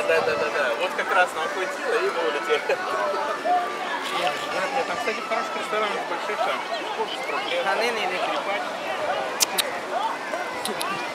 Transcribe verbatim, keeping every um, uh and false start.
Да, да, да, да, да. Вот как раз нам хватило, и мы улетели. Нет, нет, там, кстати, хороший ресторан, большой там. А не, не, не. Скрипач.